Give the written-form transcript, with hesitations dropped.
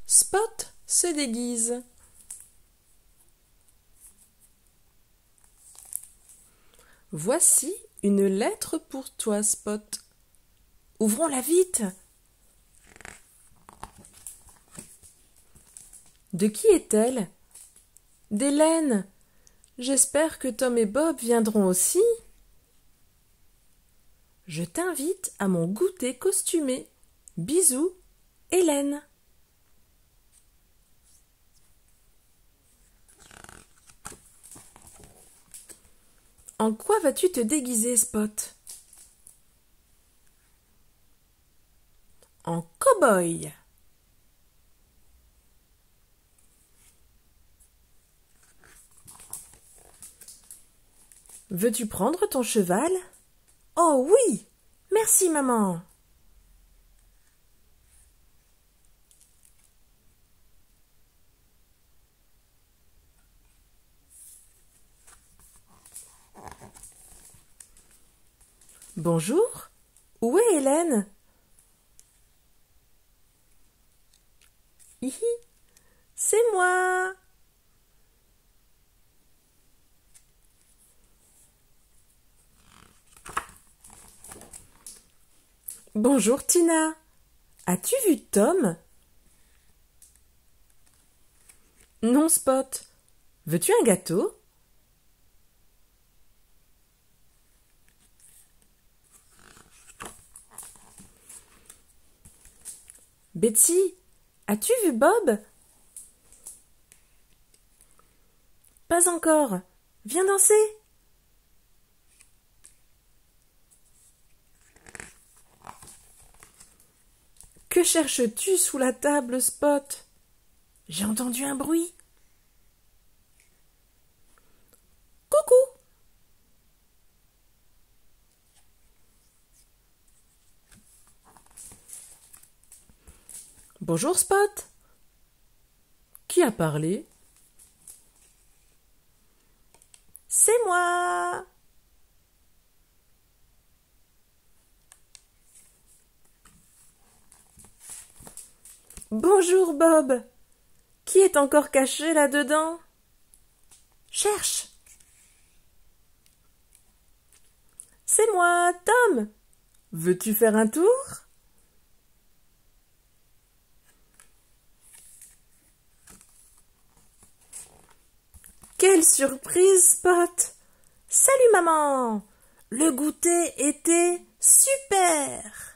Spot se déguise. Voici une lettre pour toi, Spot. Ouvrons-la vite. De qui est-elle? D'Hélène. J'espère que Tom et Bob viendront aussi. Je t'invite à mon goûter costumé. Bisous, Hélène. En quoi vas-tu te déguiser, Spot? En cow-boy. Veux-tu prendre ton cheval? Oh oui! Merci, maman! Bonjour, où est Hélène? Hihi, c'est moi! Bonjour Tina, as-tu vu Tom? Non Spot, veux-tu un gâteau? Betsy, as-tu vu Bob? Pas encore, viens danser. Que cherches-tu sous la table, Spot? J'ai entendu un bruit. Coucou! Bonjour, Spot. Qui a parlé? C'est moi! Bonjour, Bob. Qui est encore caché là-dedans? Cherche! C'est moi, Tom. Veux-tu faire un tour? Quelle surprise, Spot! Salut, maman! Le goûter était super!